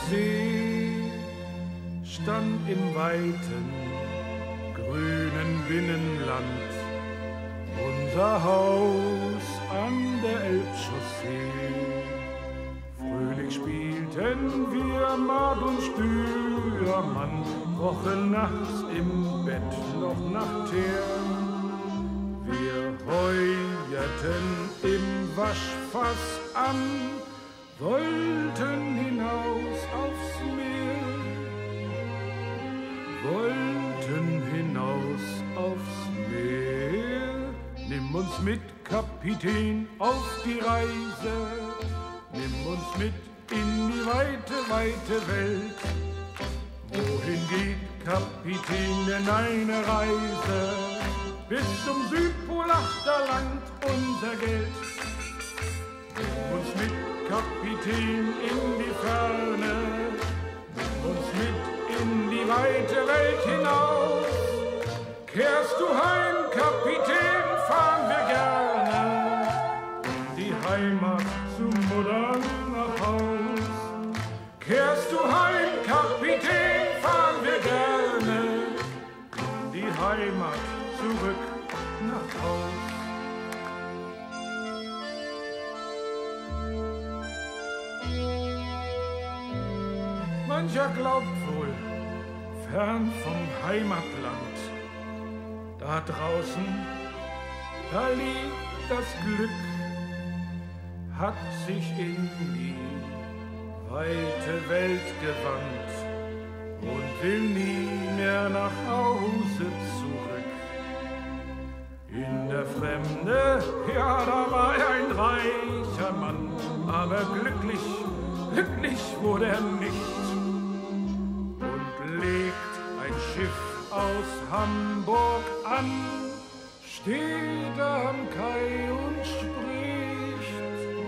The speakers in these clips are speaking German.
See stand im weiten, grünen Binnenland unser Haus an der Elbchaussee. Fröhlich spielten wir Mord und Stürmann, rochen nachts im Bett noch nach Teer. Wir heuerten im Waschfass an, wollten hinaus aufs Meer, wollten hinaus aufs Meer. Nimm uns mit, Kapitän, auf die Reise, nimm uns mit in die weite, weite Welt. Wohin geht, Kapitän, denn eine Reise? Bis zum Südpol achterlangt unser Geld. Nimm uns mit, Kapitän, in die Ferne, nimm uns mit in die weite Welt hinaus. Kehrst du heim, Kapitän, fahren wir gerne in die Heimat zu Mutter nach Haus. Kehrst du heim, Kapitän, fahren wir gerne in die Heimat zurück nach Haus. Mancher glaubt wohl, fern vom Heimatland, da draußen, da liegt das Glück, hat sich in die weite Welt gewandt und will nie mehr nach Hause zurück. In der Fremde, ja, da war er ein reicher Mann, aber glücklich, glücklich wurde er nicht. Und legt ein Schiff aus Hamburg an, steht er am Kai und spricht,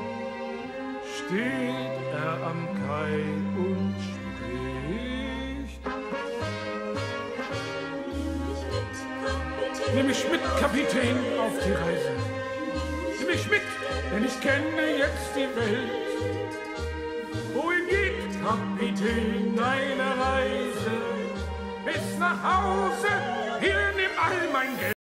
steht er am Kai und spricht. Nimm mich mit, Kapitän, auf die Reise. Nimm mich mit, denn ich kenne jetzt die Welt. Wohin geht, Kapitän, deine Reise? Bis nach Hause, hier nimm all mein Geld.